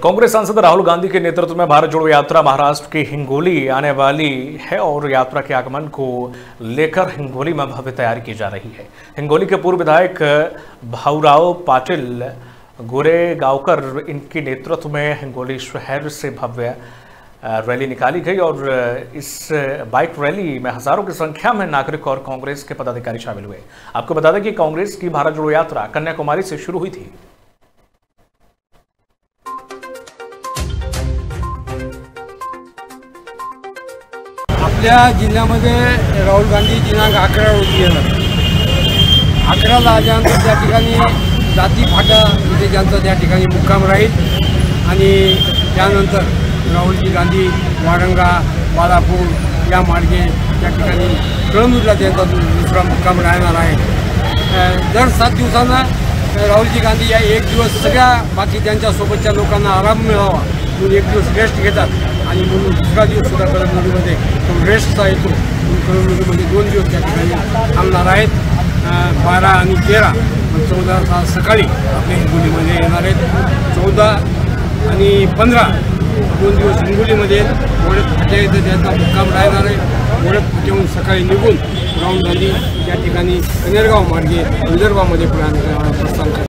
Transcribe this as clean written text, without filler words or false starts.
कांग्रेस सांसद राहुल गांधी के नेतृत्व में भारत जोड़ो यात्रा महाराष्ट्र की हिंगोली आने वाली है और यात्रा के आगमन को लेकर हिंगोली में भव्य तैयारी की जा रही है। हिंगोली के पूर्व विधायक भाऊराव पाटिल गोरेगांवकर इनके नेतृत्व में हिंगोली शहर से भव्य रैली निकाली गई और इस बाइक रैली में हजारों की संख्या में नागरिक और कांग्रेस के पदाधिकारी शामिल हुए। आपको बता दें कि कांग्रेस की भारत जोड़ो यात्रा कन्याकुमारी से शुरू हुई थी। आपल्या जिल्ह्यामध्ये राहुल गांधी दिनांक 11 रोजी येणार। 11ला आल्यानंतर त्या ठिकाणी जाती फाटा इथे ज्यांचा त्या ठिकाणी मुक्काम राहील आणि त्यानंतर राहुलजी गांधी वारंगा बालापूर या मार्गे त्या ठिकाणी कळमनुरीला त्यांचा दुसरा मुक्काम राहणार आहे। दर 7 दिवसांना राहुलजी गांधी या एक दिवस सगळ्या बाकी त्यांच्यासोबतच्या लोकांना आराम मिळावा म्हणून एक दिवस रेस्ट घेतात आणि म्हणून दुसरा दिवस सुद्धा कळमनुरीमध्ये तो रेस्टचा येतो। कळमनुरीमध्ये 2 दिवस त्या ठिकाणी थांबणार आहेत। 12 आणि 13 14 सकाळी आपल्या हिंगोलीमध्ये येणार आहेत। 14 आणि 15 2 दिवस हिंगोलीमध्ये ओढत फाट्या इथं त्यांचा मुक्काम राहणार आहे। ओढत फाट्याहून सकाळी निघून राहुल गांधी त्या ठिकाणी कनेरगाव मार्गे विदर्भामध्ये प्रस्थान करतात।